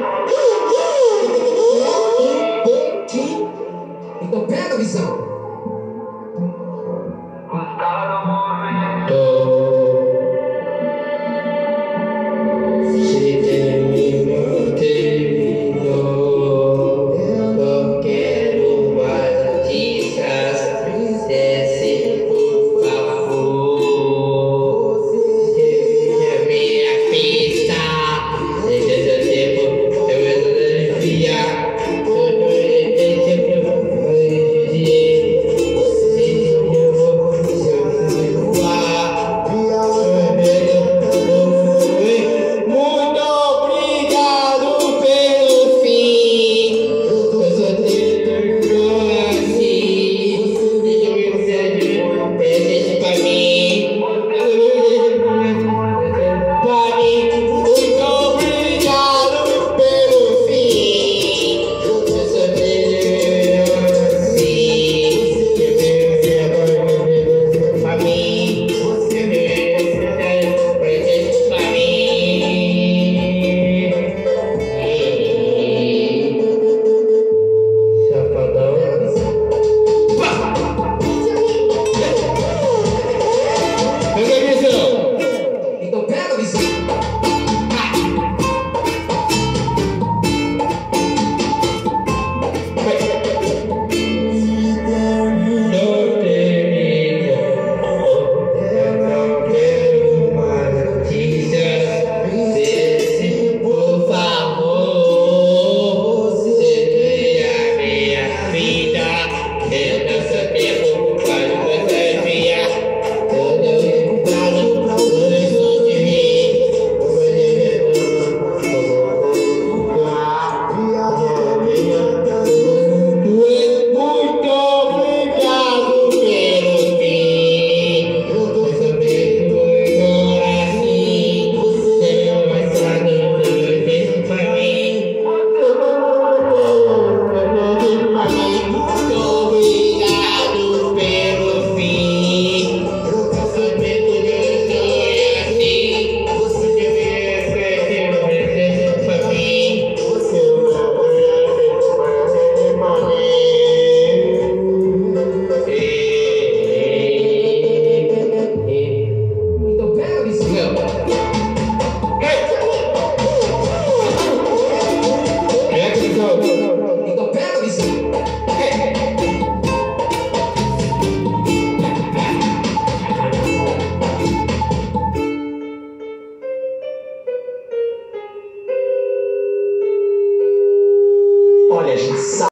Então pega a visão. Se terminou, eu quero mais notícias. Desce, por favor. Seja minha pista. Seja seu tempo, eu vou desviar. Então pega a visão. Então pega a visão. Olha, a gente sabe.